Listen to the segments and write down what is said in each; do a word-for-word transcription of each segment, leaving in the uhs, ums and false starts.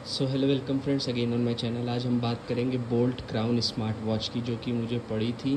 So hello welcome friends again on my channel. आज हम बात करेंगे बोल्ट क्राउन स्मार्ट वॉच की, जो कि मुझे पड़ी थी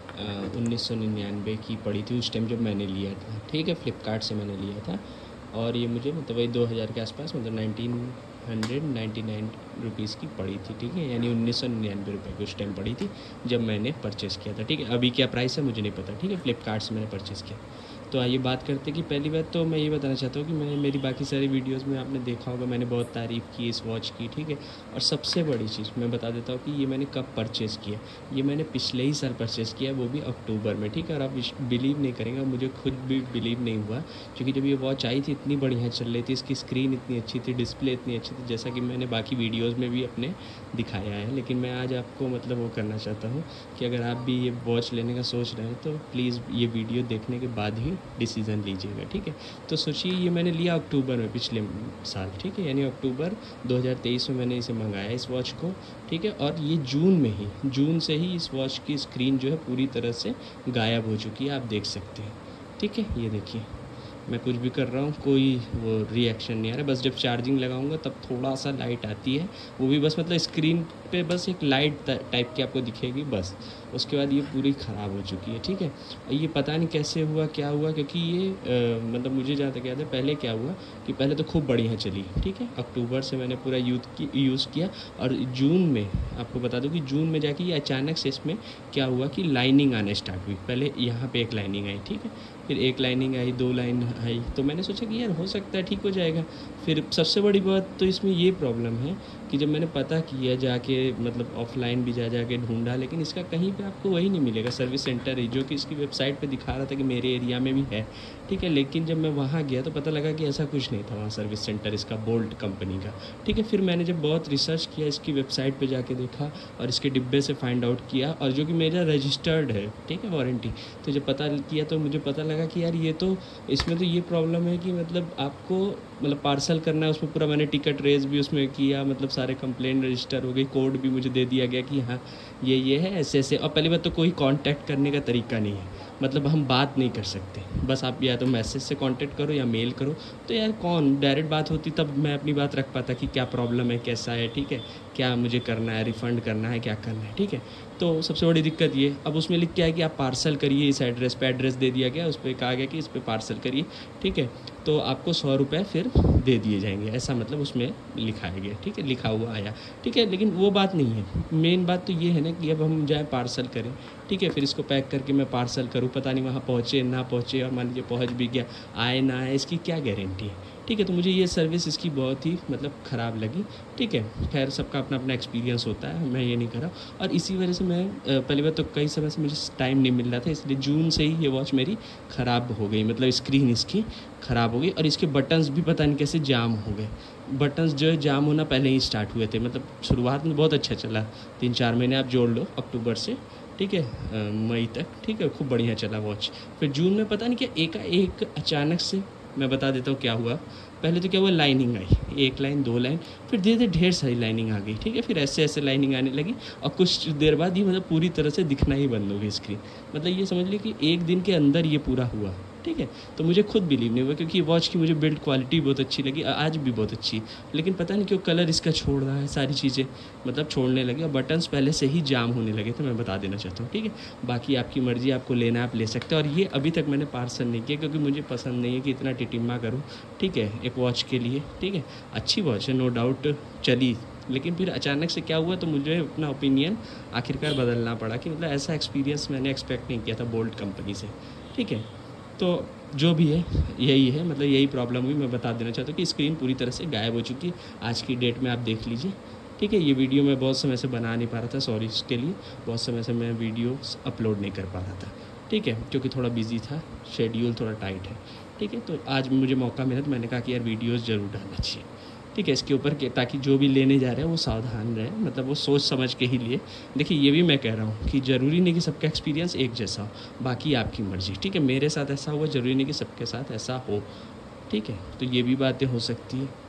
उन्नीस सौ निन्यानवे की पड़ी थी उस टाइम जब मैंने लिया था। ठीक है, फ्लिपकार्ट से मैंने लिया था और ये मुझे मतलब वही दो हज़ार के आसपास मतलब nineteen hundred ninety nine rupees की पड़ी थी। ठीक है, यानी उन्नीस सौ निन्यानवे रुपये की उस टाइम पड़ी थी जब मैंने परचेज़ किया था। ठीक है, अभी क्या प्राइस है मुझे नहीं पता। ठीक है, फ्लिपकार्ट से मैंने परचेज़ किया। तो आइए बात करते कि पहली बात तो मैं ये बताना चाहता हूँ कि मैंने मेरी बाकी सारी वीडियोस में आपने देखा होगा, मैंने बहुत तारीफ़ की इस वॉच की। ठीक है, और सबसे बड़ी चीज़ मैं बता देता हूँ कि ये मैंने कब परचेज़ किया। ये मैंने पिछले ही साल परचेज़ किया, वो भी अक्टूबर में। ठीक है, और आप बिलीव नहीं करेंगे, मुझे खुद भी बिलीव नहीं हुआ, क्योंकि जब ये वॉच आई थी इतनी बढ़िया चल रही थी, इसकी स्क्रीन इतनी अच्छी थी, डिस्प्ले इतनी अच्छी थी, जैसा कि मैंने बाकी वीडियोज़ में भी अपने दिखाया है। लेकिन मैं आज आपको मतलब वो करना चाहता हूँ कि अगर आप भी ये वॉच लेने का सोच रहे हैं तो प्लीज़ ये वीडियो देखने के बाद ही डिसीज़न लीजिएगा। ठीक है, तो सोचिए ये मैंने लिया अक्टूबर में पिछले साल। ठीक है, यानी अक्टूबर दो हज़ार तेईस में मैंने इसे मंगाया इस वॉच को। ठीक है, और ये जून में ही जून से ही इस वॉच की स्क्रीन जो है पूरी तरह से गायब हो चुकी है, आप देख सकते हैं। ठीक है, ये देखिए मैं कुछ भी कर रहा हूँ कोई वो रिएक्शन नहीं आ रहा, बस जब चार्जिंग लगाऊंगा तब थोड़ा सा लाइट आती है, वो भी बस मतलब स्क्रीन पे बस एक लाइट टाइप की आपको दिखेगी बस। उसके बाद ये पूरी ख़राब हो चुकी है। ठीक है, ये पता नहीं कैसे हुआ क्या हुआ, क्योंकि ये आ, मतलब मुझे जहाँ तक याद है पहले क्या हुआ कि पहले तो खूब बढ़िया चली। ठीक है, अक्टूबर से मैंने पूरा यूथ की यूज़ किया और जून में आपको बता दूँ कि जून में जाके ये अचानक से इसमें क्या हुआ कि लाइनिंग आना स्टार्ट हुई। पहले यहाँ पे एक लाइनिंग आई, ठीक है, फिर एक लाइनिंग आई, दो लाइन आई, तो मैंने सोचा कि यार हो सकता है ठीक हो जाएगा। फिर सबसे बड़ी बात तो इसमें ये प्रॉब्लम है कि जब मैंने पता किया जाके मतलब ऑफलाइन भी जा जाके ढूंढा, लेकिन इसका कहीं पे आपको वही नहीं मिलेगा सर्विस सेंटर ही, जो कि इसकी वेबसाइट पे दिखा रहा था कि मेरे एरिया में भी है। ठीक है, लेकिन जब मैं वहाँ गया तो पता लगा कि ऐसा कुछ नहीं था वहाँ सर्विस सेंटर इसका बोल्ट कंपनी का। ठीक है, फिर मैंने जब बहुत रिसर्च किया, इसकी वेबसाइट पर जाके देखा और इसके डिब्बे से फाइंड आउट किया, और जो कि मेरा रजिस्टर्ड है, ठीक है, वारंटी, तो जब पता किया तो मुझे पता लगा कि यार ये तो इसमें तो ये प्रॉब्लम है कि मतलब आपको मतलब पार्सल करना है, उसमें पूरा मैंने टिकट रेज भी उसमें किया, मतलब सारे कंप्लेंट रजिस्टर हो गई, कोड भी मुझे दे दिया गया कि हाँ ये ये है ऐसे ऐसे। और पहली बात तो कोई कांटेक्ट करने का तरीका नहीं है, मतलब हम बात नहीं कर सकते, बस आप या तो मैसेज से कांटेक्ट करो या मेल करो। तो यार कौन डायरेक्ट बात होती तब मैं अपनी बात रख पाता कि क्या प्रॉब्लम है, कैसा है, ठीक है, क्या मुझे करना है, रिफ़ंड करना है, क्या करना है। ठीक है, तो सबसे बड़ी दिक्कत ये, अब उसमें लिख के है कि आप पार्सल करिए इस एड्रेस पे, एड्रेस दे दिया गया, उस पर कहा गया कि इस पर पार्सल करिए। ठीक है, तो आपको सौ रुपये फिर दे दिए जाएंगे, ऐसा मतलब उसमें लिखाया गया। ठीक है, लिखा हुआ आया। ठीक है, लेकिन वो बात नहीं है, मेन बात तो ये है ना कि अब हम जाए पार्सल करें, ठीक है, फिर इसको पैक करके मैं पार्सल करूँ, पता नहीं वहाँ पहुँचे ना पहुँचे, और मान लीजिए पहुँच भी गया, आए ना आए, इसकी क्या गारंटी है। ठीक है, तो मुझे ये सर्विस इसकी बहुत ही मतलब ख़राब लगी। ठीक है, खैर सबका अपना अपना एक्सपीरियंस होता है, मैं ये नहीं कर रहा हूँ। और इसी वजह से मैं पहली बार तो कई समय से मुझे टाइम नहीं मिल रहा था, इसलिए जून से ही ये वॉच मेरी ख़राब हो गई, मतलब स्क्रीन इसकी ख़राब हो गई, और इसके बटन्स भी पता नहीं कैसे जाम हो गए। बटन्स जो है जाम होना पहले ही स्टार्ट हुए थे, मतलब शुरुआत में बहुत अच्छा चला, तीन चार महीने आप जोड़ लो अक्टूबर से, ठीक है, मई तक, ठीक है, खूब बढ़िया चला वॉच। फिर जून में पता नहीं क्या एक एक अचानक से, मैं बता देता हूँ क्या हुआ। पहले तो क्या हुआ, लाइनिंग आई, एक लाइन दो लाइन, फिर धीरे धीरे ढेर सारी लाइनिंग आ गई। ठीक है, फिर ऐसे ऐसे लाइनिंग आने लगी, और कुछ देर बाद ही मतलब पूरी तरह से दिखना ही बंद हो गई स्क्रीन। मतलब ये समझ लीजिए कि एक दिन के अंदर ये पूरा हुआ। ठीक है, तो मुझे खुद बिलीव नहीं हुआ, क्योंकि वॉच की मुझे बिल्ड क्वालिटी बहुत अच्छी लगी, आज भी बहुत अच्छी, लेकिन पता नहीं क्यों कलर इसका छोड़ रहा है, सारी चीज़ें मतलब छोड़ने लगे, और बटन्स पहले से ही जाम होने लगे थे, मैं बता देना चाहता हूँ। ठीक है, बाकी आपकी मर्ज़ी, आपको लेना है आप ले सकते हैं, और ये अभी तक मैंने पार्सल नहीं किया, क्योंकि मुझे पसंद नहीं है कि इतना टिटिम्मा करूँ। ठीक है, एक वॉच के लिए, ठीक है, अच्छी वॉच है नो डाउट, चली, लेकिन फिर अचानक से क्या हुआ तो मुझे अपना ओपिनियन आखिरकार बदलना पड़ा कि मतलब ऐसा एक्सपीरियंस मैंने एक्सपेक्ट नहीं किया था बोल्ट कंपनी से। ठीक है, तो जो भी है यही है, मतलब यही प्रॉब्लम हुई। मैं बता देना चाहता हूँ कि स्क्रीन पूरी तरह से गायब हो चुकी है आज की डेट में, आप देख लीजिए। ठीक है, ये वीडियो मैं बहुत समय से बना नहीं पा रहा था, सॉरी इसके लिए, बहुत समय से मैं वीडियो अपलोड नहीं कर पा रहा था। ठीक है, क्योंकि थोड़ा बिजी था, शेड्यूल थोड़ा टाइट है। ठीक है, तो आज मुझे मौका मिला तो मैंने कहा कि यार वीडियोज़ ज़रूर डालना चाहिए। ठीक है, इसके ऊपर के, ताकि जो भी लेने जा रहे हैं वो सावधान रहे, मतलब वो सोच समझ के ही लिए। देखिए ये भी मैं कह रहा हूँ कि ज़रूरी नहीं कि सबका एक्सपीरियंस एक जैसा हो, बाकी आपकी मर्ज़ी। ठीक है, मेरे साथ ऐसा हुआ, ज़रूरी नहीं कि सबके साथ ऐसा हो। ठीक है, तो ये भी बातें हो सकती है।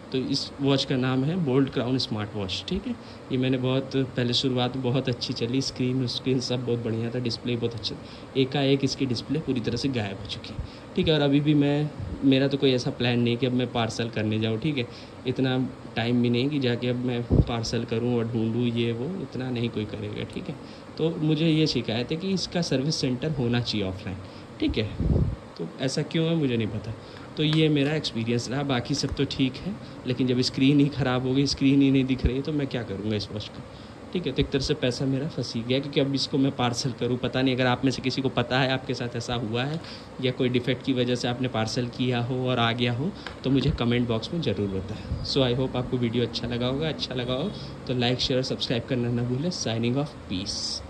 तो इस वॉच का नाम है बोल्ट क्राउन स्मार्ट वॉच, ठीक है। ये मैंने बहुत पहले शुरुआत बहुत अच्छी चली, स्क्रीन स्क्रीन सब बहुत बढ़िया था, डिस्प्ले बहुत अच्छा, एकाएक इसकी डिस्प्ले पूरी तरह से गायब हो चुकी, ठीक है। और अभी भी मैं मेरा तो कोई ऐसा प्लान नहीं कि अब मैं पार्सल करने जाऊँ, ठीक है। इतना टाइम भी नहीं कि जाके अब मैं पार्सल करूँ और ढूंढूँ ये वो, इतना नहीं कोई करेगा, ठीक है। तो मुझे ये शिकायत है कि इसका सर्विस सेंटर होना चाहिए ऑफलाइन, ठीक है। तो ऐसा क्यों है मुझे नहीं पता। तो ये मेरा एक्सपीरियंस रहा, बाकी सब तो ठीक है, लेकिन जब स्क्रीन ही ख़राब हो गई, स्क्रीन ही नहीं दिख रही, तो मैं क्या करूँगा इस वॉच का, ठीक है। तो एक तरह से पैसा मेरा फंस ही गया, क्योंकि अब इसको मैं पार्सल करूँ, पता नहीं अगर आप में से किसी को पता है आपके साथ ऐसा हुआ है या कोई डिफेक्ट की वजह से आपने पार्सल किया हो और आ गया हो, तो मुझे कमेंट बॉक्स में ज़रूर बताएं। सो आई होप आपको वीडियो अच्छा लगा होगा, अच्छा लगा हो तो लाइक शेयर सब्सक्राइब करना ना भूलें। Signing off, piece.